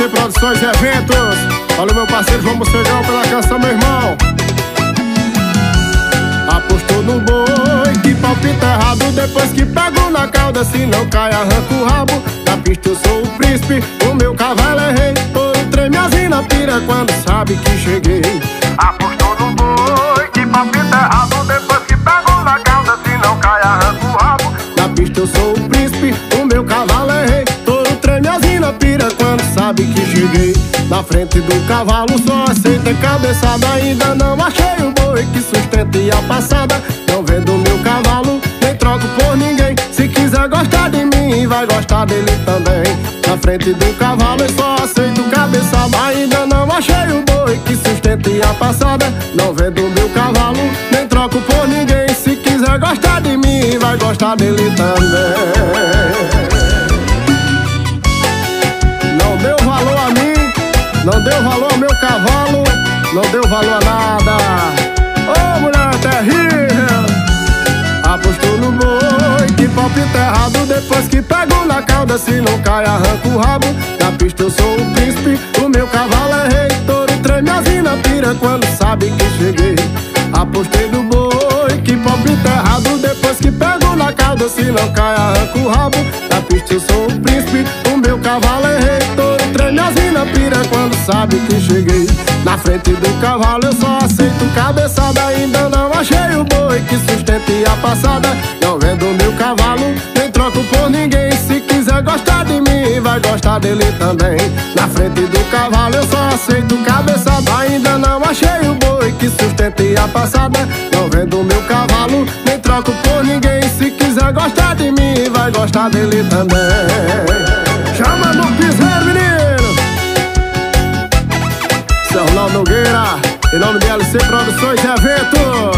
DLC Produções e Eventos. Valeu, meu parceiro, vamos chegar pela canção, meu irmão. Apostou no boi, que palpita errado. Depois que pego na cauda, se não cai, arranca o rabo. Na pista eu sou o príncipe, o meu cavalo é rei. Ouro treme assim na pira quando sabe que cheguei. Apostou no boi, que palpita errado. Depois que pego na cauda, se não cai, arranca o rabo. Na pista eu sou o príncipe, o meu cavalo é rei. Ouro treme assim na pira quando sabe que cheguei. Na frente do cavalo só aceita cabeçada. Ainda não achei o boi que sustente a passada. Não vendo meu cavalo, nem troco por ninguém. Se quiser gostar de mim, vai gostar dele também. Na frente do cavalo eu só aceito cabeçada. Ainda não achei o boi que sustente a passada. Não vendo meu cavalo, nem troco por ninguém. Se quiser gostar de mim, vai gostar dele também. Não deu valor a mim, não deu valor ao meu cavalo, não deu valor a nada. Ô, mulher terrível! Apostou no boi, que palpita errado. Depois que pego na cauda, se não cai, arranca o rabo. Na pista eu sou o príncipe, o meu cavalo é rei. Touro treme assim na pira quando sabe que cheguei. Apostei no boi, que palpita errado. Depois que pego na cauda, se não cai, arranca o rabo. Na pista eu sou o príncipe, o meu cavalo é rei. Touro treme assim na pira quando sabe que cheguei. Na frente do cavalo eu só aceito cabeçada. Ainda não achei o boi que sustente a passada. Não vendo meu cavalo, nem troco por ninguém. Se quiser gostar de mim, vai gostar dele também. Na frente do cavalo eu só aceito cabeçada. Ainda não achei o boi que sustente a passada. Não vendo meu cavalo, nem troco por ninguém. Se quiser gostar de mim, vai gostar dele também. Chama no piseiro, menino! Seu Ronaldo Nogueira, em nome de DLC Produções e Eventos.